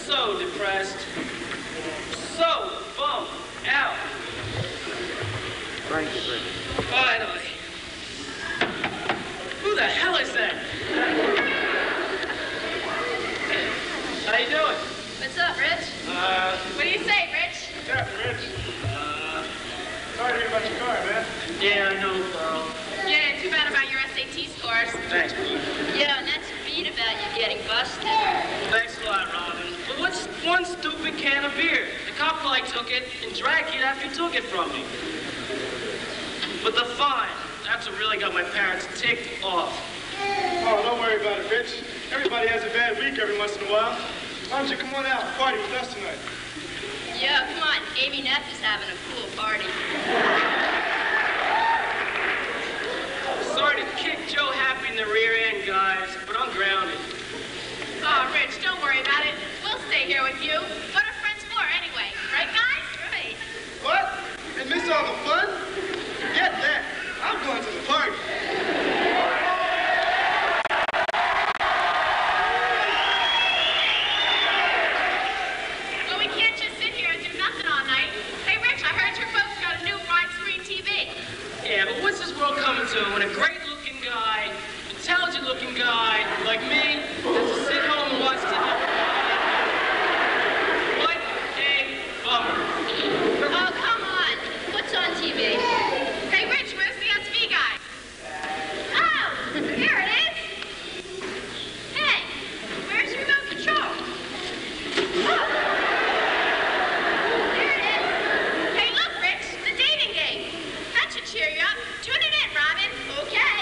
so depressed. So bummed out. Finally. Who the hell is that? How you doing? What's up, Rich? What do you say, Rich? What's happening, Rich? Sorry to hear about your car, man. Yeah, I know, Carl. Yeah, too bad about your SAT scores. Thanks. Yeah, and that's beat about you getting busted. Thanks a lot, Robin. But what's one stupid can of beer? The cop like took it and dragged it after he took it from me. But the fine, that's what really got my parents ticked off. Oh, don't worry about it, Rich. Everybody has a bad week every once in a while. Why don't you come on out and party with us tonight? Yeah, come on. Amy Neff is having a cool party. Sorry to kick Joe Happy in the rear end, guys, but I'm grounded. Oh, Rich, don't worry about it. We'll stay here with you. What are friends for, anyway? Right, guys? Right. What? And miss all the fun? Forget that. I'm going to the party. Well, we can't just sit here and do nothing all night. Hey, Rich, I heard your folks got a new widescreen TV. Yeah, but what's this world coming to when a great-looking guy, intelligent-looking guy like me has to sit home and watch TV? What a bummer. Oh, come on. What's on TV? Hey, Rich, where's the SV guy? Oh, here it is. Hey, where's the remote control? Oh. Here it is. Hey, look, Rich, the dating game. That should cheer you up. Tune it in, Robin. Okay.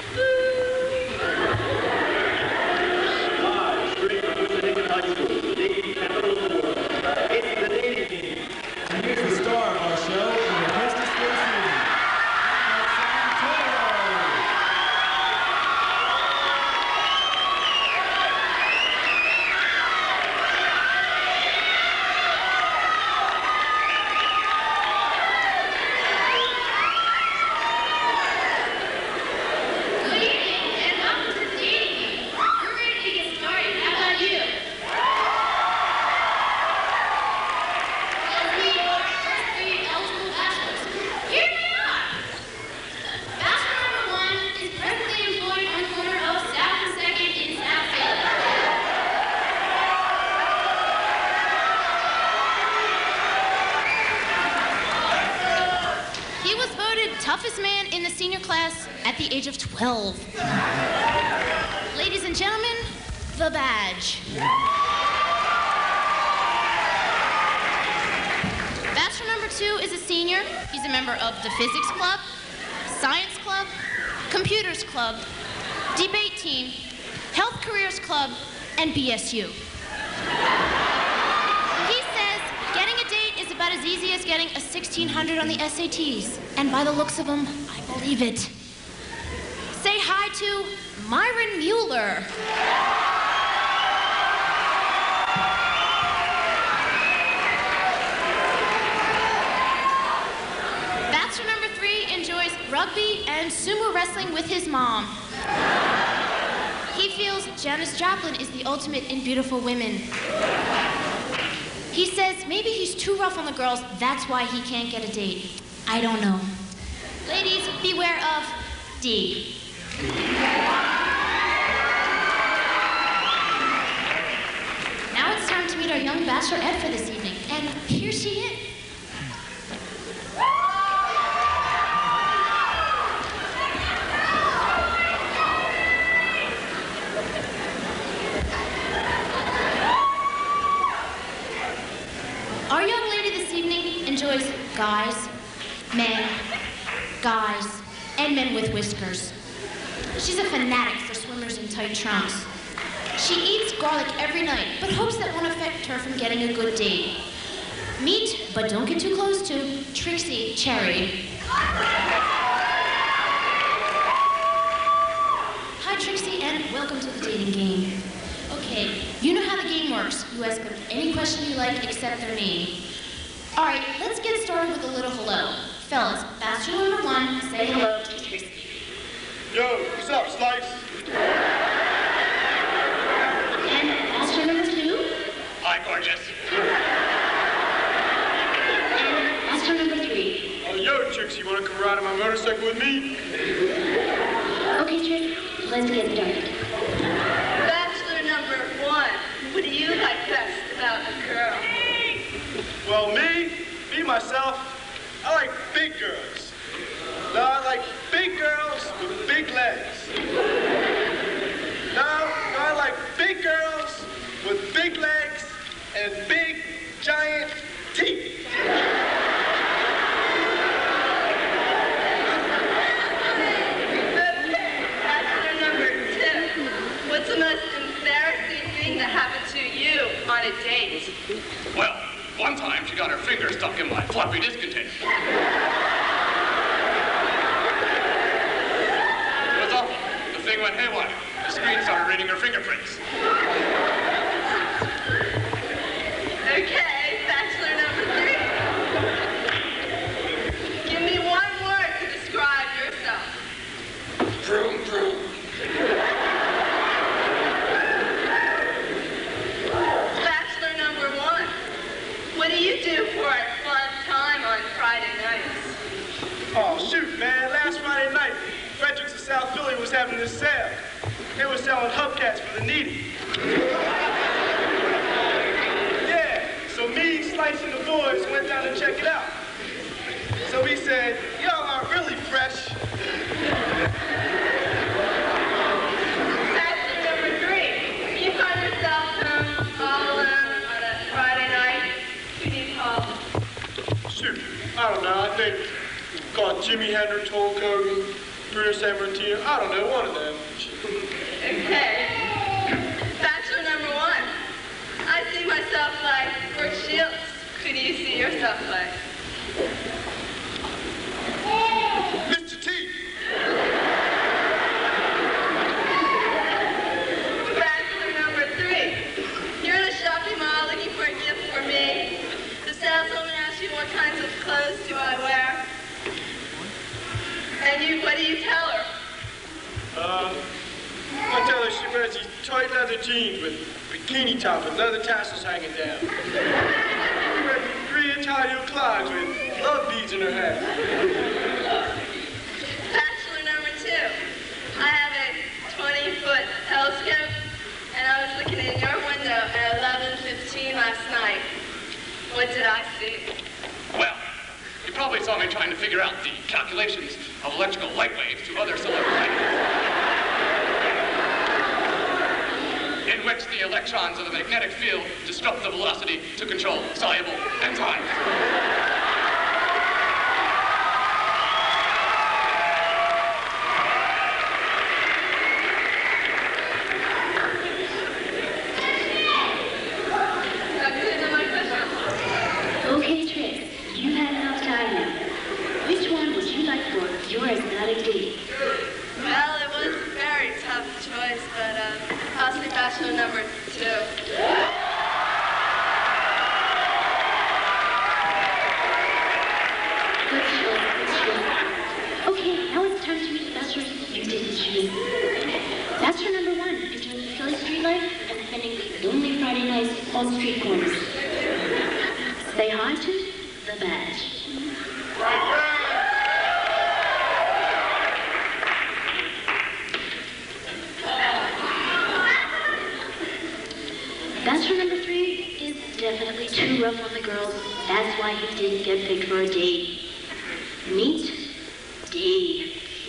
Live straight from Wissahickon High School, the dating capital of the world. It's the dating game. And here's the star of our show, and the hostess for this evening. Good evening, and welcome to the dating game. We're ready to get started. How about you? Let's meet our first 3 eligible bachelors. Here they are. Bachelor number 1 is presently employed on the corner of South and 2nd in South Philly. He was voted toughest man in the senior class at the age of 12. Ladies and gentlemen, the badge. Bachelor number 2 is a senior. He's a member of the physics club, science club, computers club, debate team, health careers club, and BSU. He says getting a date is about as easy as getting a 1600 on the SATs. And by the looks of him, I believe it. Say hi to Myron Mueller. Bachelor number 3 enjoys rugby and sumo wrestling with his mom. He feels Janis Joplin is the ultimate in beautiful women. He says maybe he's too rough on the girls, that's why he can't get a date. I don't know. Ladies, beware of D. Now it's time to meet our young bachelorette for this evening, and here she is. Our young lady this evening enjoys guys, men, guys, and men with whiskers. She's a fanatic for swimmers in tight trunks. She eats garlic every night, but hopes that won't affect her from getting a good date. Meet, but don't get too close to, Trixie Cherry. Hi, Trixie, and welcome to the dating game. Okay, you know how the game works. You ask them any question you like except their name. All right, let's get started with a little hello. Fellas, bachelor number 1, say hello to Trixie. Yo, what's up, Slice? And bachelor number 2? Hi, gorgeous. Bachelor number 3. Oh, yo, chicks, you want to come ride on my motorcycle with me? Okay, Trick, let's get started. Bachelor number 1. What do you like best about a girl? Well, me, myself, I like big girls. No, I like big girls with big legs. No, I like big girls with big legs and big, giant teeth. Bachelor number 2. What's the most embarrassing thing that happened to you on a date? Well, one time she got her finger stuck in my floppy disk container. It was awful. The thing went haywire. The screen started reading her fingerprints. Okay, bachelor number 3. Give me one word to describe yourself. Vroom, vroom. Bachelor number 1. What do you do for a fun time on Friday nights? Oh, shoot, man. Last Friday night, Fredericks of South Philly was having this sale. They were selling hubcaps for the needy. Yeah, so me, Slice, and the boys went down to check it out. So we said, y'all are really fresh. Bachelor number 3. You find yourself home all alone on a Friday night. Who do you call? Shoot, I don't know. I think called Jimi Hendrix, Hulk Hogan, Bruno Sammartino. I don't know, one of them. Okay. Bachelor number 1. I see myself like Brooke Shields. Who do you see yourself like? Mr. T. Bachelor number 3. You're in a shopping mall looking for a gift for me. The saleswoman asks you what kinds of clothes do I wear. And what do you tell her? I tell her she wears these tight leather jeans with bikini top and leather tassels hanging down. She wears these 3-inch high-heel clogs with love beads in her hair. Bachelor number 2. I have a 20-foot telescope, and I was looking in your window at 11:15 last night. What did I see? Well, you probably saw me trying to figure out the calculations of electrical light waves to other solar planets, in which the electrons of the magnetic field disrupt the velocity to control soluble enzymes. That's the end of my question. Okay, Trick, you've had enough time now. Which one would you like for your exotic date? Well, it was a very tough choice, but I'll say bachelor number 2. Good choice, good choice. Okay, now it's time to meet the bachelor you didn't choose. Bachelor number 1, enjoying the Philly street life and spending lonely Friday nights on street corners. Say hi to the badge. Bachelor number 3 is definitely too rough on the girls. That's why he didn't get picked for a date. Meet Dave.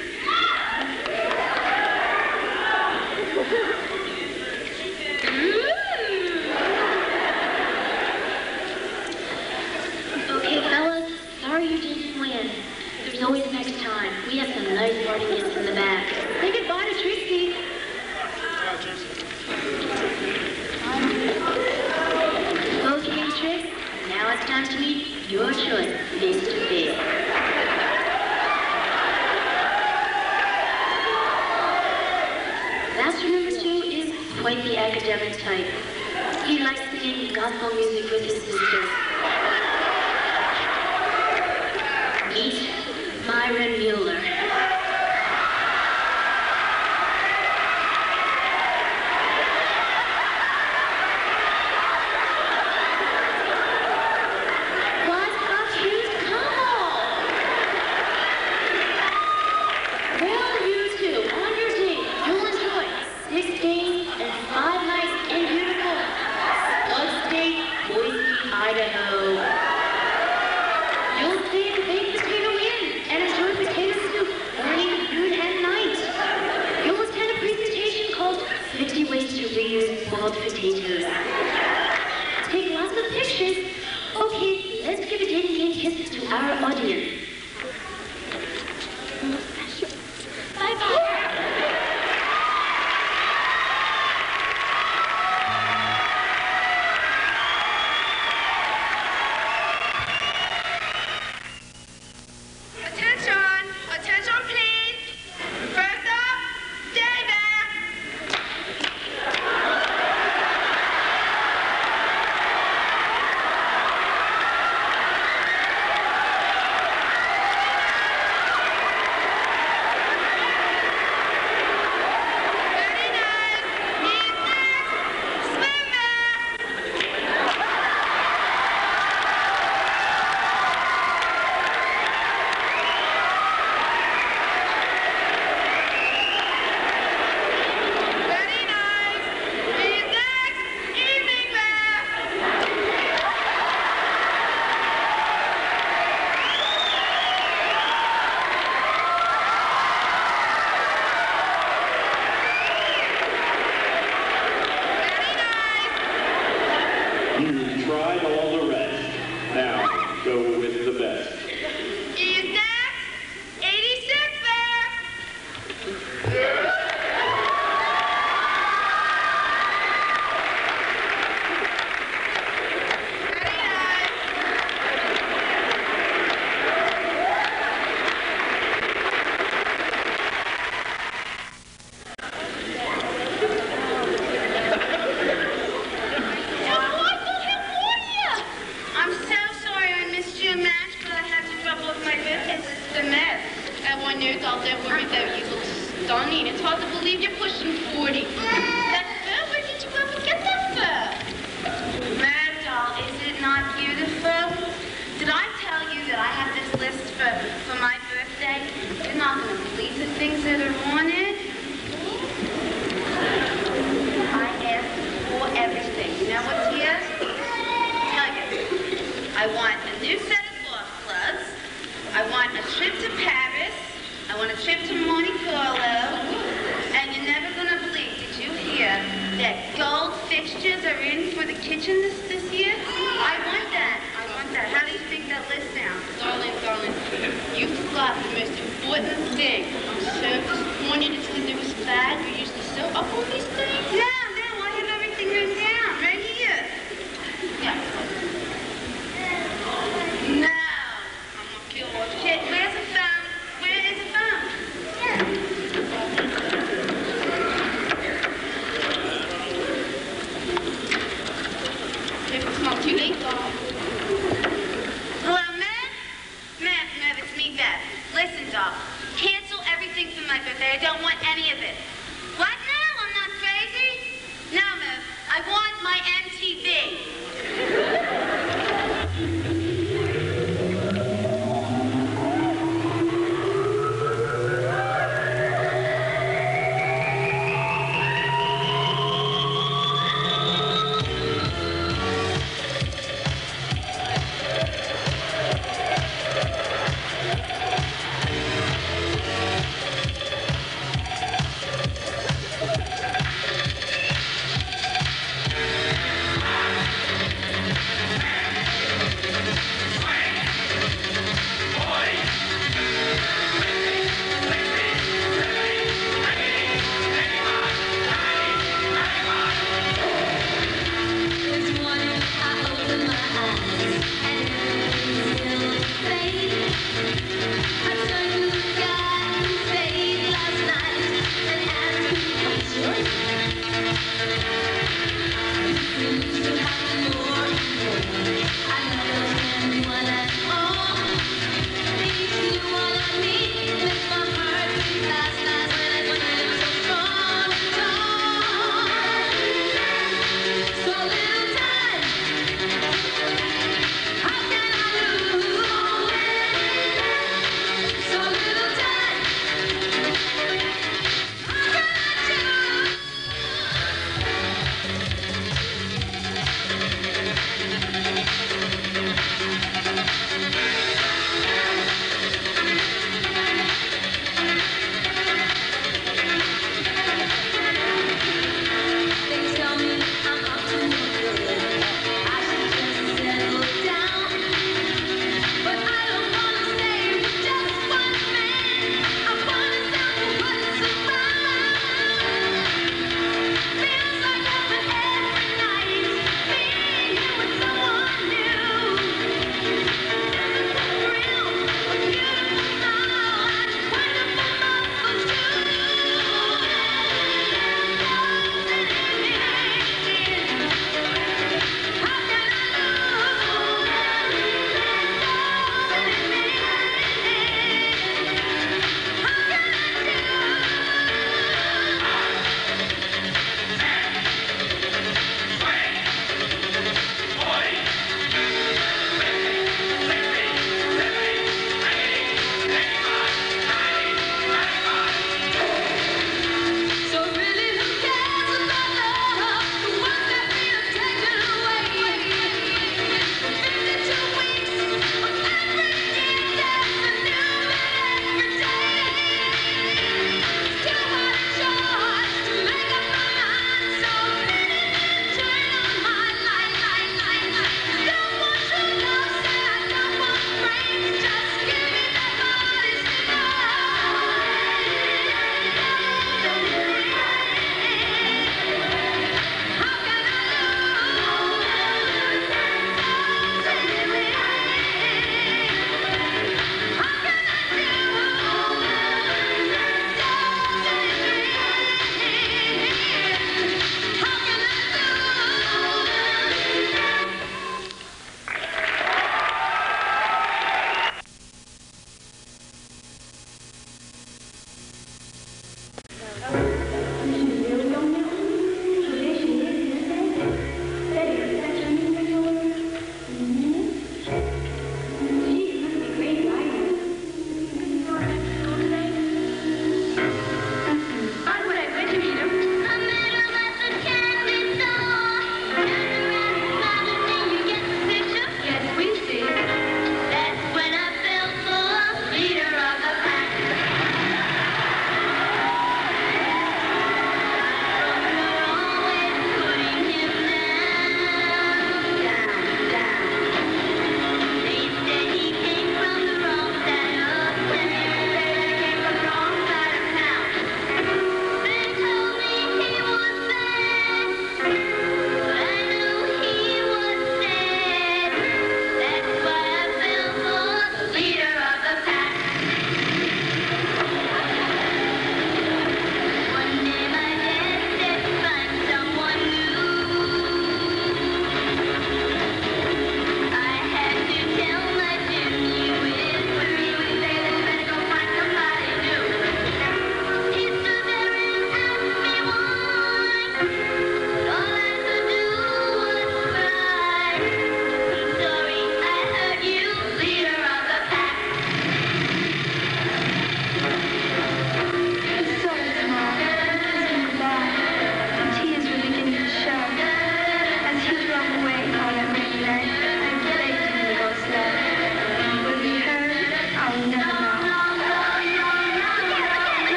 Okay, fellas, sorry you didn't win. There's always next time. We have some nice party gifts in the back. Say goodbye to Trixie. Okay, Trix, now it's time to meet your choice face to face. Bachelor number 2 is quite the academic type. He likes singing gospel music with his sister. Meet Myron Mueller. Street, Boise, Idaho. You'll stay in the Baked Potato Inn and enjoy potato soup morning, noon, and night. You'll attend a presentation called 50 Ways to Reuse Boiled Potatoes. Take lots of pictures. Okay, let's give a dating kiss to our audience. Bye-bye. Attention please. First up, David. Very nice. He's next. Swimmer. Very nice. He's next. Evening wear. Very nice. You tried all the rest. Now, go with the best. He's next. 86 wear. Very nice. I'm so sorry I missed your match, but I had trouble with my business. It's the mess. Everyone knows all that worried that you look stunning. It's hard to believe you're pushing 40. That fur? Where did you ever get that fur? Mad doll, is it not beautiful? Did I tell you that I have this list for my birthday? You're not going to believe the things that are on it. I asked for everything. You know what's here? Tell you. I want a new set of golf clubs. I want a trip to Paris. I want a trip to Monte Carlo. And you're never going to believe, did you hear that gold fixtures are in for the kitchen this year? I want that. I want that. How do you think that list sounds? Darling, you forgot the most important thing. I'm so disappointed. It's because it was bad. You used to sew up all these things. No, I have everything written down. Right here. Yeah. No. I'm gonna kill all the shit. Where's the phone? Where is the phone? If it's not too late, though. Hello, Matt? Matt, it's me, Beth. Listen, doll. Cancel everything for my birthday. I don't want any of it. What now? I'm not crazy?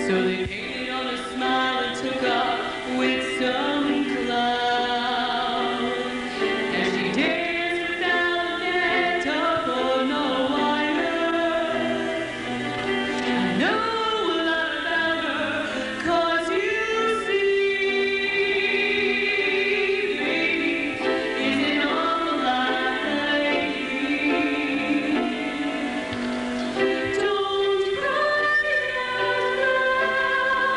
So they painted on a smile and took off with some clown. And she danced without a net or no wire. I know a lot about her, 'cause you see, baby, isn't all like a lady. Don't cry out loud.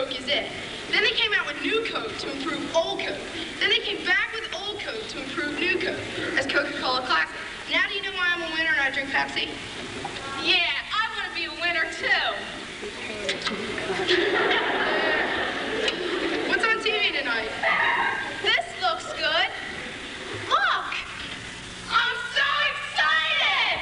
Coke is it. Then they came out with new Coke to improve old Coke. Then they came back with old Coke to improve new Coke as Coca-Cola Classic. Now do you know why I'm a winner and I drink Pepsi? Yeah, I want to be a winner too. What's on TV tonight? This looks good. Look! I'm so excited!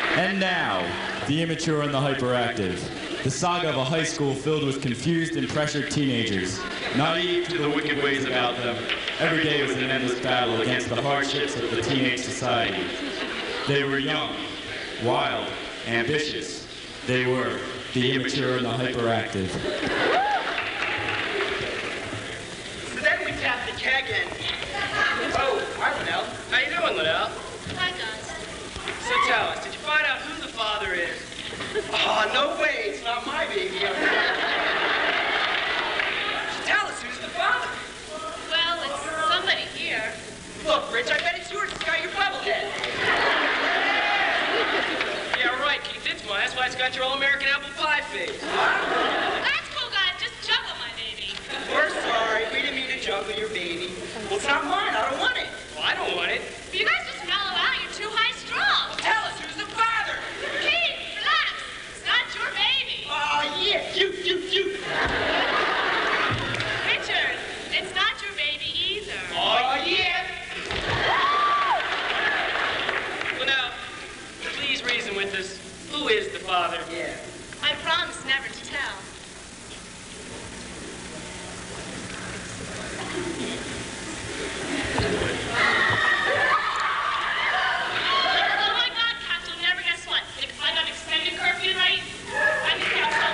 And now, The Immature and the Hyperactive. The saga of a high school filled with confused and pressured teenagers, naive to the wicked ways about them. Every day was an endless battle against the hardships of the teenage society. They were young, wild, ambitious. They were the immature and the hyperactive. So then we tapped the keg in. Oh, hi, Linnell. How you doing, Linnell? Hi, guys. So tell us, did you find out who the father is? Oh, no way. It's not my baby. Tell us, who's the father? Well, it's somebody here. Look, Rich, I bet it's yours. It's got your bubblehead. Yeah, right, Keith. It's mine. That's why it's got your all-American apple pie face. That's cool, guys. Just juggle my baby. We're sorry. We didn't mean to juggle your baby. Well, it's not mine. I don't want it. Well, I don't want it. But you guys just mellow out. You're too high strung. Well, tell us, who's the father? Keith, relax. It's not your baby. Oh, yeah. You. Richard, it's not your baby either. Oh, yeah. Well, now, please reason with us. Who is the father? Yeah. I promise never to tell. Oh my God, Kat, you'll never guess what. If I got extended curfew night, I'm gonna get so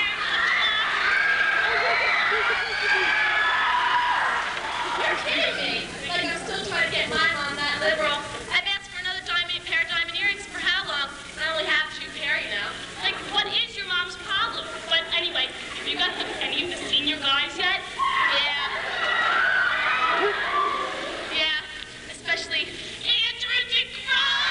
You're kidding me. Like I'm still trying to get my mom that liberal. I've asked for another pair of diamond earrings for how long? And I only have 2 pair, you know. Like, what is your mom's problem? But anyway, have you got any of the senior guys yet? Yeah. Yeah, especially Andrew DeGrasse.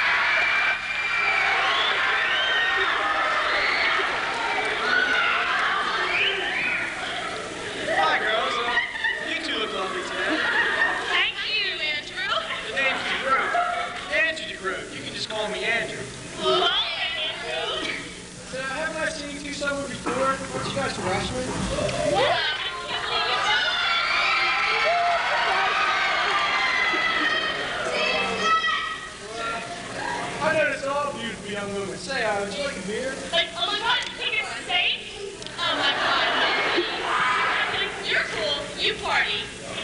Hi, girls. You two look lovely today. Thank you, Andrew. The name's DeGroot. Andrew DeGroot. You can just call me Andrew. Hello, Andrew. Haven't I seen you two somewhere before? Aren't you guys from Ashland? Yeah. I noticed all beautiful young women. Say, would you like a beer? Like, oh my God, you think it's safe? Oh my God. Like, you're cool. You party.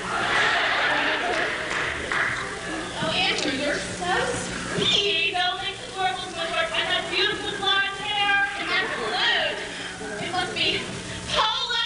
Oh, Andrew, you're so sweet. Don't make the horrible sweater. I have beautiful blonde hair. And that's blue. It must be polo.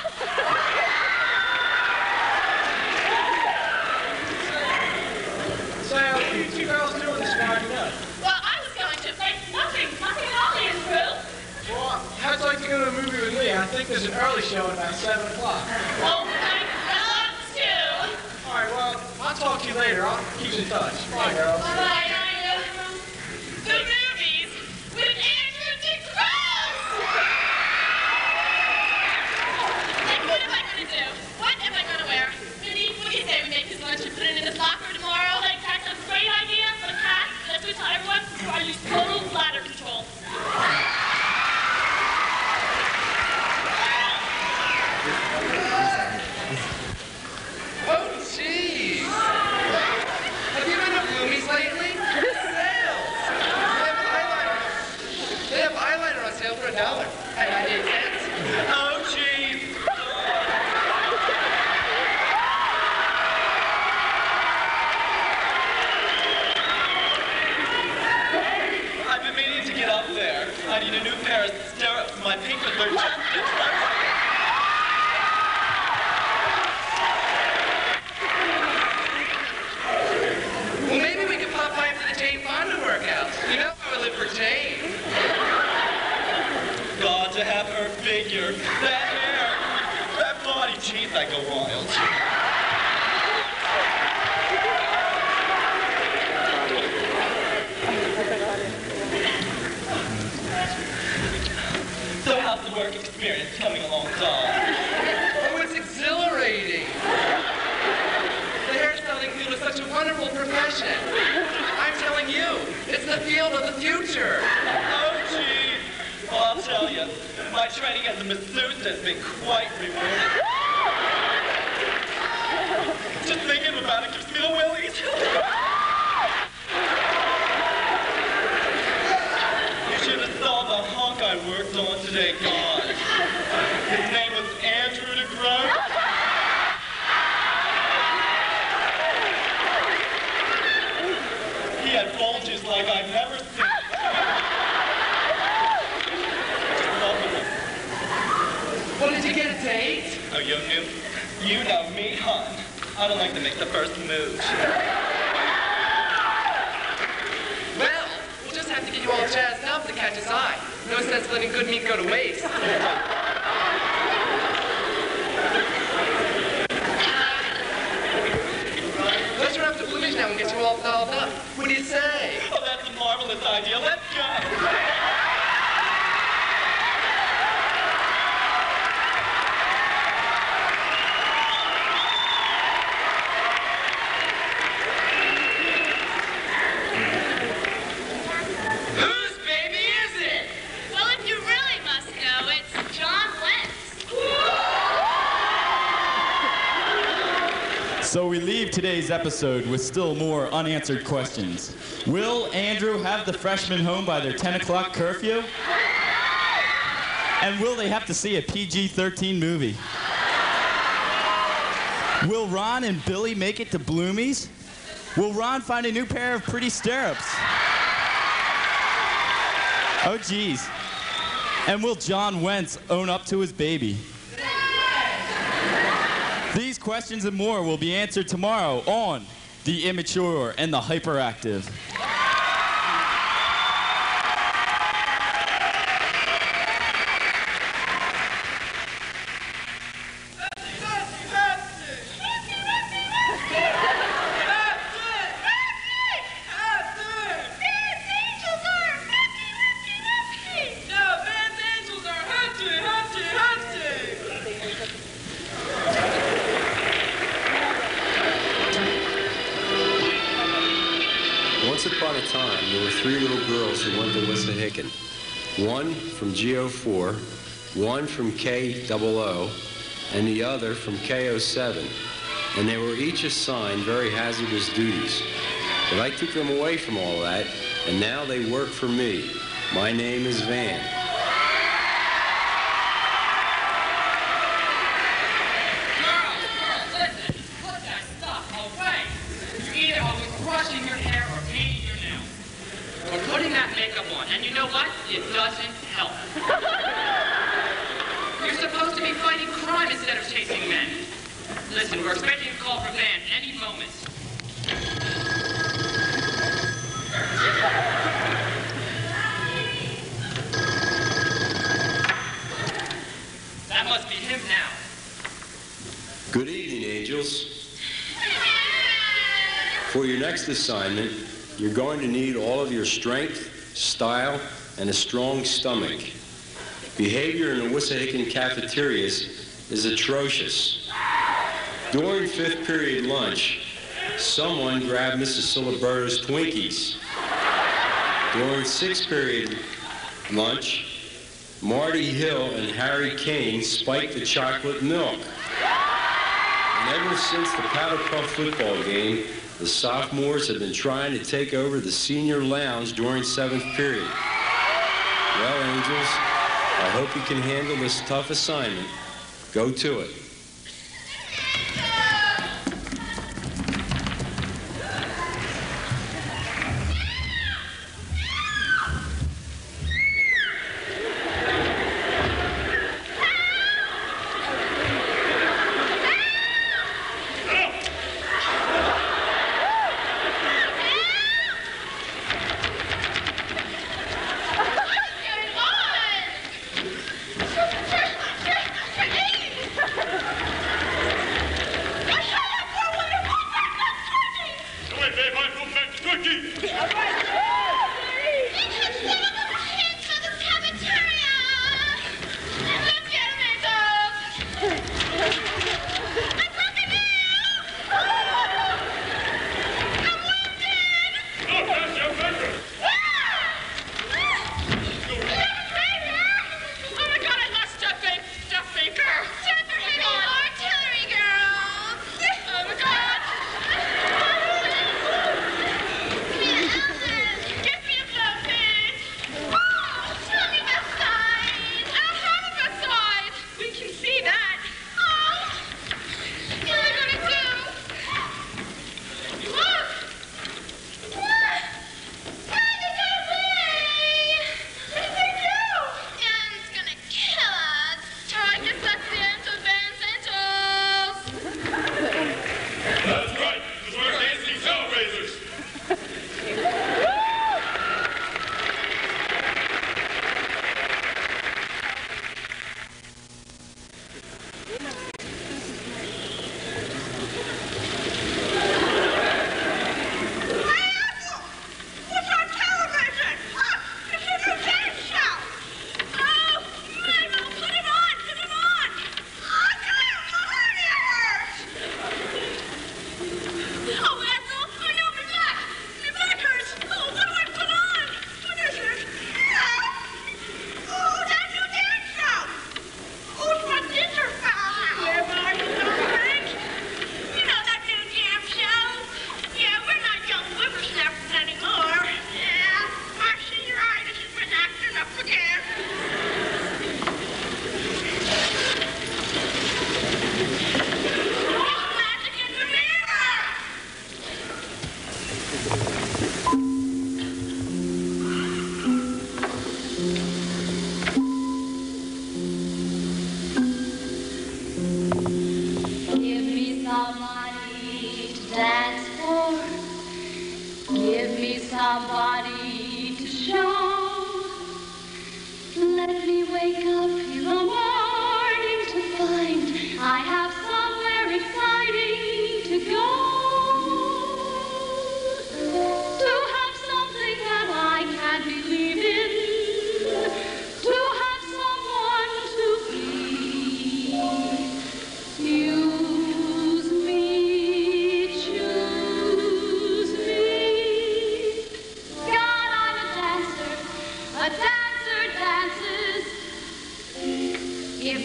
Say, what are you two girls doing this Friday night? Well, I was going to, like, nothing at all, Andrew. Well, how'd you like to go to a movie with me? I think there's an early show at about 7 o'clock. Oh, I'd love to. All right, well, I'll talk to you later. I'll keep in touch. Bye, girls. Bye, The movies with Andrew DeGrasse. Like, what am I going to do? What am I going to wear? Minnie, what do you say we make his lunch and put it in his locker tomorrow? Like, that's a great idea. But Kat, let's tell everyone I use total bladder control. Oh, geez. Have you been to Bloomies lately? Sales. They have eyeliner on sale for $1 and 98 cents. Oh, geez. I've been meaning to get up there. I need a new pair of stirrups for my pink with their Well, maybe we could pop by for the Jane Fonda workouts. You know I would live for Jane. God, to have her figure, that hair, that body, geez, I go wild. So how's the work experience coming along, Don? Oh, it's exhilarating. The hairstyling field is such a wonderful profession. I'm telling you, it's the field of the future. Oh, gee. Well, I'll tell you, my training as a masseuse has been quite rewarding. Just thinking about it gives me the willies. I worked on today gone. His name was Andrew the Grunt. He had bulges like I've never seen. What, did you get a date? Oh, you know me, hon. I don't like to make the first move. Well, we'll just have to get you all jazzed up to catch his eye. No sense letting good meat go to waste. Let's run up to Bloomy's now and get you all dolled up. What do you say? Oh, that's a marvelous idea. Let's go. So we leave today's episode with still more unanswered questions. Will Andrew have the freshmen home by their 10 o'clock curfew? And will they have to see a PG-13 movie? Will Ron and Billy make it to Bloomy's? Will Ron find a new pair of pretty stirrups? Oh, geez. And will John Wentz own up to his baby? These questions and more will be answered tomorrow on The Immature and the Hyperactive. Once upon a time, there were 3 little girls who went to Wissahickon. One from G04, one from K00, and the other from K07. And they were each assigned very hazardous duties. But I took them away from all that, and now they work for me. My name is Van. Girls, listen. Put that stuff away. You either are brushing your hair or painting your nails. Or putting that makeup on. And you know what? It doesn't help. You're supposed to be fighting crime instead of chasing men. Listen, we're expecting a call from Van any moment. That must be him now. Good evening, angels. For your next assignment, you're going to need all of your strength, style, and a strong stomach. Behavior in the Wissahickon cafeterias is atrocious. During 5th period lunch, someone grabbed Mrs. Siliberto's Twinkies. During 6th period lunch, Marty Hill and Harry Kane spiked the chocolate milk. And ever since the Powder Puff football game, the sophomores have been trying to take over the senior lounge during 7th period. Well, angels, I hope you can handle this tough assignment. Go to it.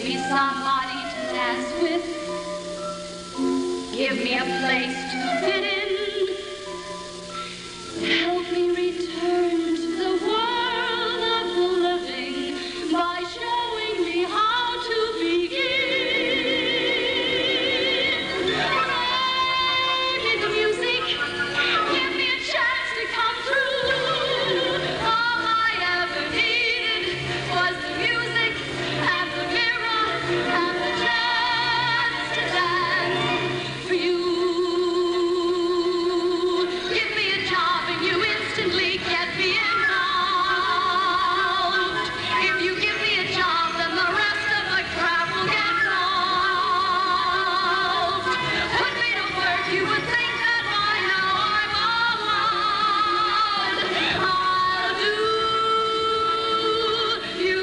me somebody to dance with. Give me a place to fit in. Help me return to the world of the living by showing me how to begin. Give me the music, give me a chance to come through. All I ever needed was the music and the mirror and the chance to dance for you. Give me a job and you instantly get me involved. If you give me a job, then the rest of the crowd will get involved. Put me to work, you would think that by now I'm allowed. I'll do you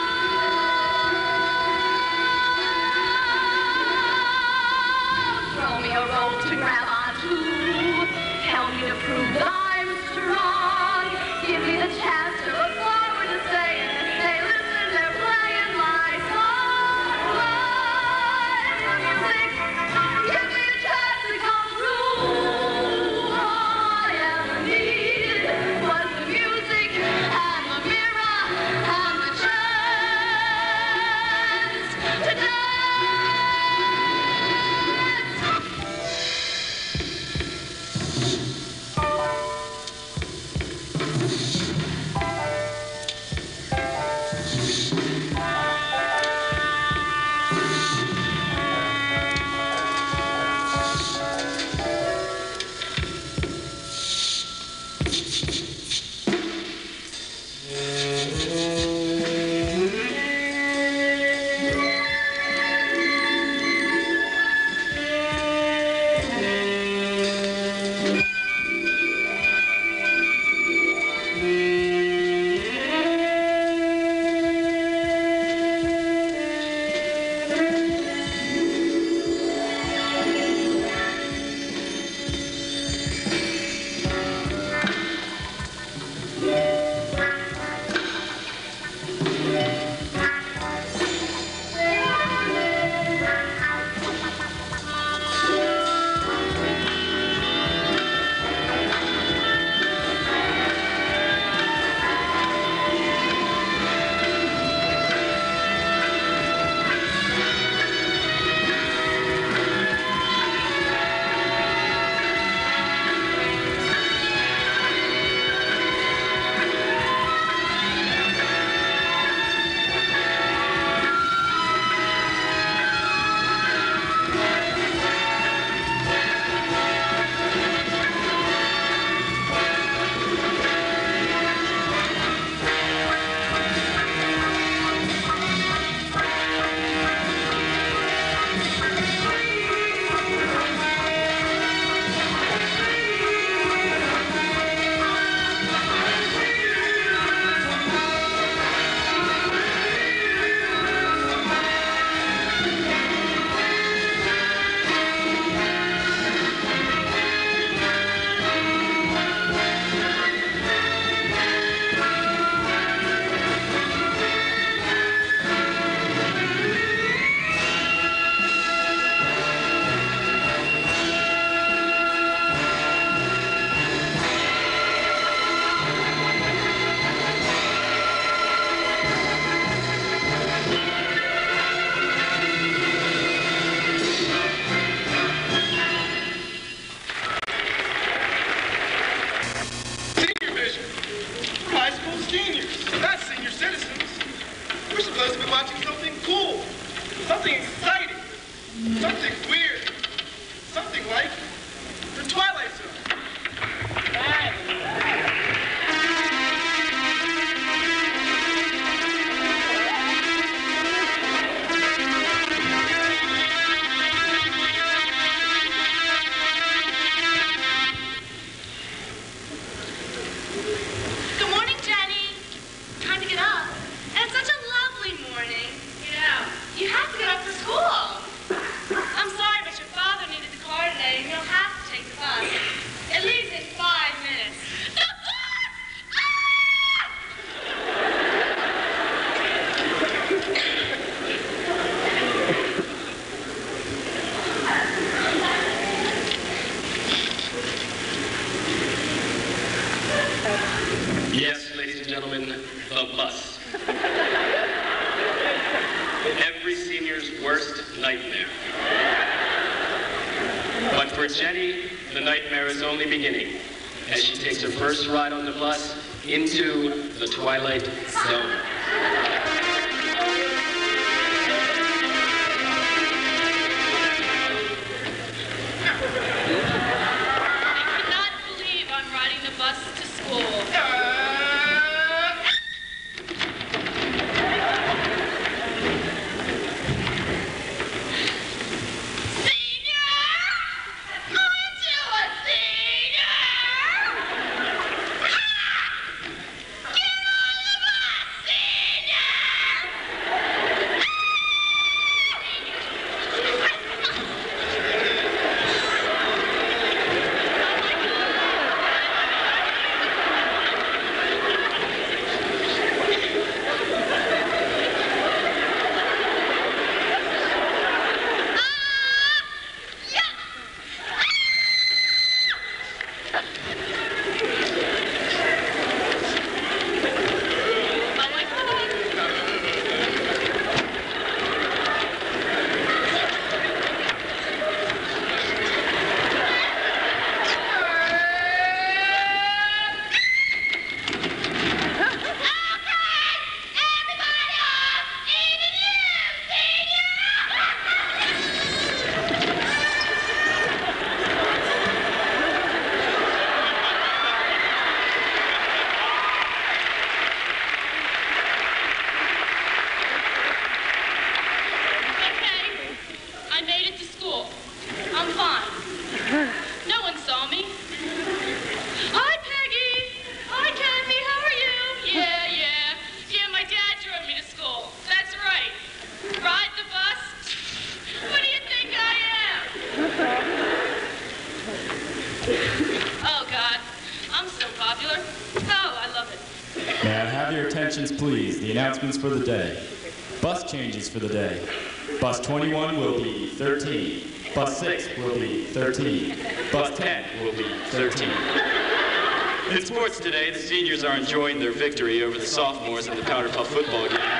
proud. Throw me a rope to grab onto. Tell me to prove that I'm strong. Give me the chance to look forward to saying, hey, listen, they're playing my song. Play the music. Give me a chance to come through. All I ever needed was the music and the mirror and the chance to dance. teenager's worst nightmare. But for Jenny, the nightmare is only beginning as she takes her first ride on the bus into the Twilight Zone. I cannot believe I'm riding the bus to school. Please, the announcements for the day. Bus changes for the day. Bus 21 will be 13. Bus 6 will be 13. Bus 10 will be 13. In sports today, the seniors are enjoying their victory over the sophomores in the Powder Puff football game.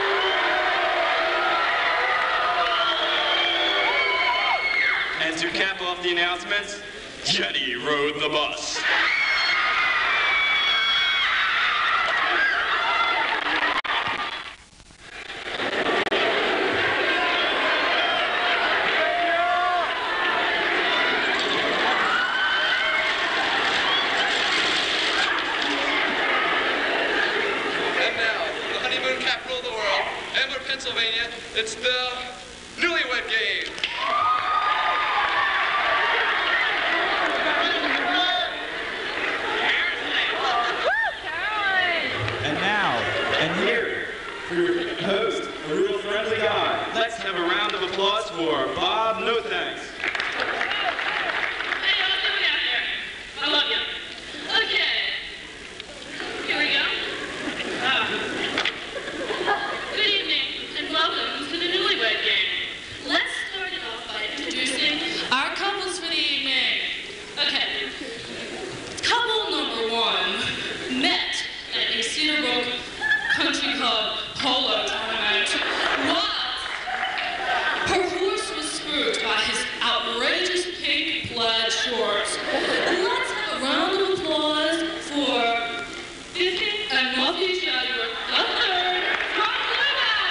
And to cap off the announcements, Jenny rode the bus. It's the newlywed game. And now, and here, for your host, a real friendly guy, Let's have a round of applause for Bob No Thanks. Hey, y'all doing out there? I love you. Okay. Here we go. Good evening, and welcome to the Newlywed Game. Let's start it off by introducing our couples for the evening. Okay. Couple number one met at a Cedar Brook Country Club polo tournament. Her horse was spurred by his outrageous pink plaid shorts. Let's have a round of applause for 50 and Muffy Chadwick III from Plymouth.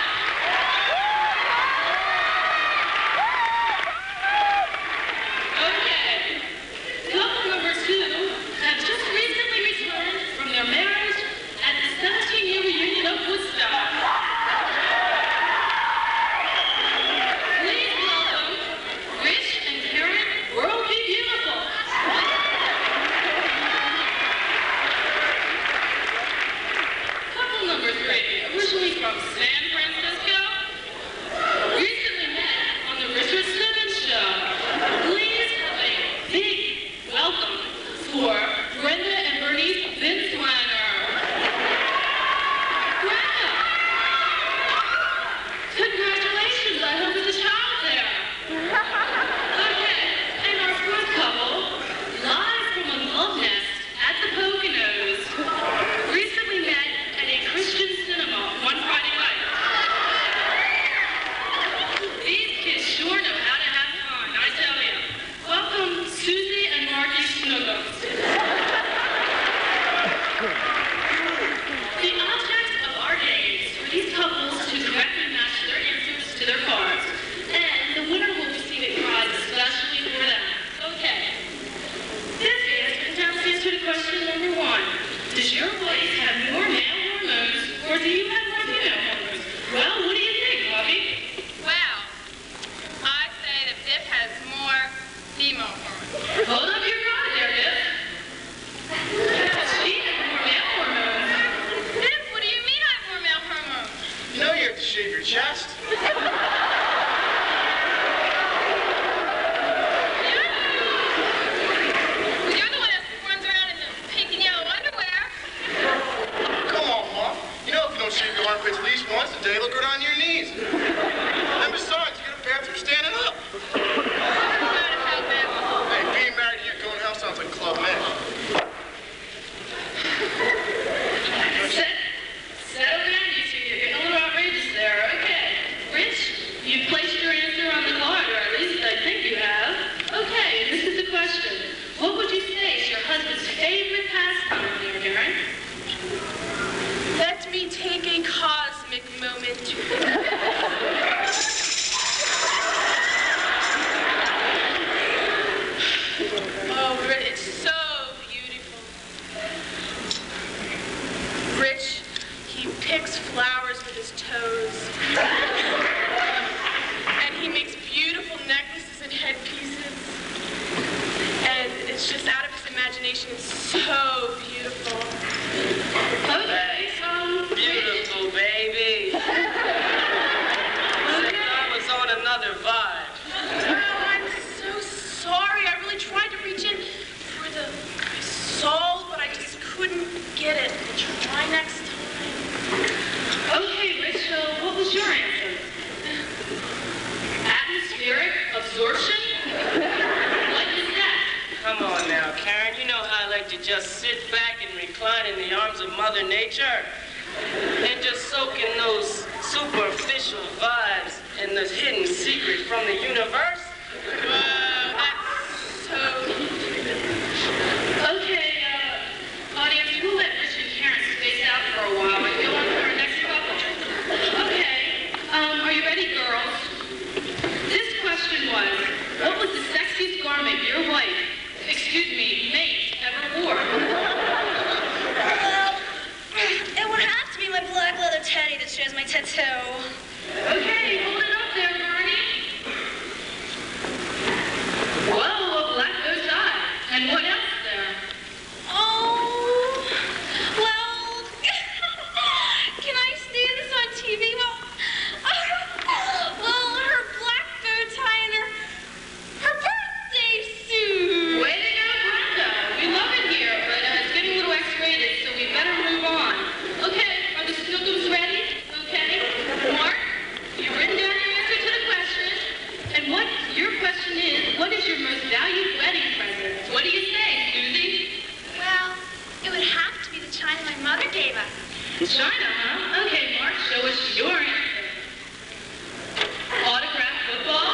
Okay, couple number two have just recently returned from their marriage at the 17-year reunion of Woodstock. Please welcome Rich and Karen Worldly Beautiful. Couple number three, originally from San Francisco, recently met on the Richard Simmons Show. Please have a big welcome for Brenda and Bernice Binswanger. Brenda! Congratulations, I hope it's a child there. Okay, and our fourth couple, live from a love nest at the Poconos, recently met at a Christian cinema one Friday night. do you have more female hormones? Well, what do you think, Bobby? Well, I say that Biff has more female hormones. Hold up your guard there, Biff. She has more male hormones. Biff, what do you mean I have more male hormones? You know you have to shave your chest. You're the one that runs around in the pink and yellow underwear. Come on, Mom. You know if you don't shave your armpits at least once a day, look right on your knees. And besides, you get a bathroom standing up. Hey, being married to you going to hell sounds like Club Med. Settle down, you two. You're getting a little outrageous there. Okay. Rich, you've placed your answer on the card, or at least I think you have. Okay, and this is the question. What would you say is your husband's favorite pastime when you're married? Let me take a cosmic moment to Oh, Rich, it's so beautiful. Rich, he picks flowers with his toes. And he makes beautiful necklaces and headpieces. And it's just out of his imagination. It's so beautiful. Okay, Beautiful, baby. I was on another vibe. Oh, I'm so sorry. I really tried to reach in for the soul, but I just couldn't get it. Try next time. Okay, Rich, so what was your answer? Atmospheric absorption? What is that? Come on now, Karen. You know how I like to just sit back and recline in the arms of Mother Nature and just soak in those superficial vibes and the hidden secret from the universe. Wow, that's so... Okay, audience, we'll let Rich and Karen space out for a while and go on to our next couple. Okay, are you ready, girls? This question was, what was the sexiest garment your wife, mate, ever wore? Well, it would have to be my black leather teddy that shares my tattoo. Okay, hold it up there, Barney. Whoa, a black bow tie. And what else there? Oh, well, can I stand this on TV? Well, her black bow tie and her birthday suit. Way to go, Brenda. We love it here, but it's getting a little X-rated, so we better move on. Okay, are the snookums ready? Okay. Mark, you've written down your answer to the question. And what your question is, what is your most valued wedding present? What do you say, Susie? Well, it would have to be the china my mother gave us. China, huh? Okay, Mark, show us your answer. Autograph football?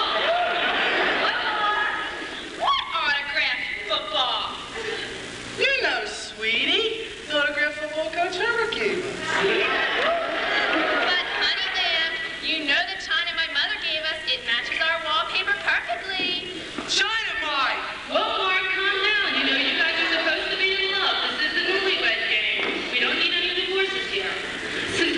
What autograph football? You know, sweetie. The autograph football coach Herbert gave us. But, honey, Lamb, you know the china my mother gave us. It matches our wallpaper perfectly. Dynamite! Whoa, Mark, calm down. You know you guys are supposed to be in love. This is the newlywed game. We don't need any divorces here. Since